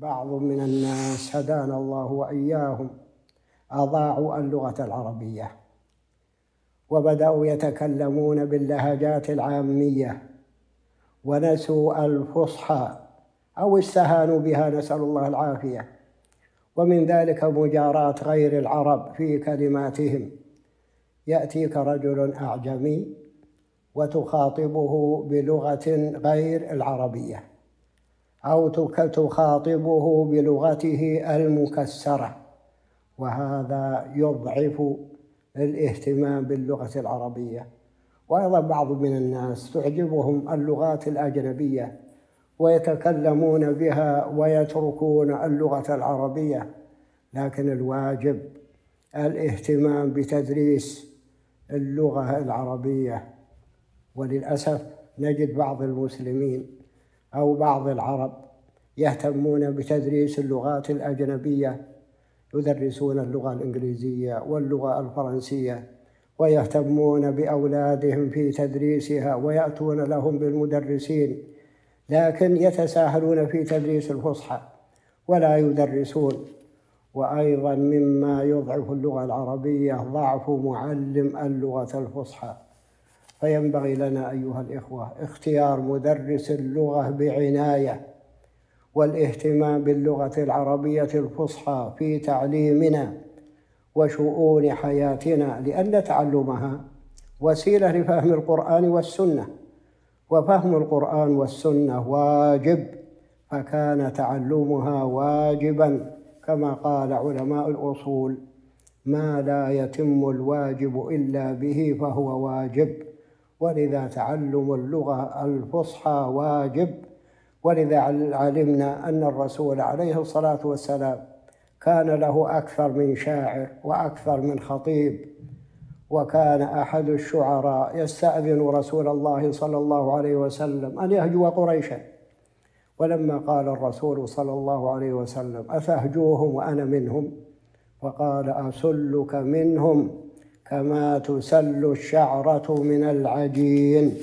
بعض من الناس هدانا الله وإياهم أضاعوا اللغة العربية وبدأوا يتكلمون باللهجات العامية ونسوا الفصحى أو استهانوا بها، نسأل الله العافية. ومن ذلك مجاراة غير العرب في كلماتهم. يأتيك رجل أعجمي وتخاطبه بلغة غير العربية أو تخاطبه بلغته المكسرة، وهذا يضعف الاهتمام باللغة العربية. وأيضا بعض من الناس تعجبهم اللغات الأجنبية ويتكلمون بها ويتركون اللغة العربية، لكن الواجب الاهتمام بتدريس اللغة العربية. وللأسف نجد بعض المسلمين أو بعض العرب يهتمون بتدريس اللغات الأجنبية، يدرسون اللغة الإنجليزية واللغة الفرنسية ويهتمون بأولادهم في تدريسها ويأتون لهم بالمدرسين، لكن يتساهلون في تدريس الفصحى ولا يدرسون. وأيضا مما يضعف اللغة العربية ضعف معلم اللغة الفصحى. فينبغي لنا أيها الإخوة اختيار مدرس اللغة بعناية والاهتمام باللغة العربية الفصحى في تعليمنا وشؤون حياتنا، لأن تعلمها وسيلة لفهم القرآن والسنة، وفهم القرآن والسنة واجب، فكان تعلمها واجبا كما قال علماء الأصول: ما لا يتم الواجب إلا به فهو واجب. ولذا تعلم اللغة الفصحى واجب. ولذا علمنا أن الرسول عليه الصلاة والسلام كان له أكثر من شاعر وأكثر من خطيب، وكان أحد الشعراء يستأذن رسول الله صلى الله عليه وسلم أن يهجو قريشا، ولما قال الرسول صلى الله عليه وسلم: أفهجوهم وأنا منهم؟ فقال: أسلك منهم كما تسل الشعرة من العجين.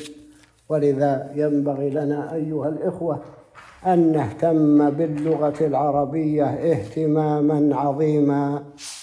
ولذا ينبغي لنا أيها الإخوة أن نهتم باللغة العربية اهتماما عظيما.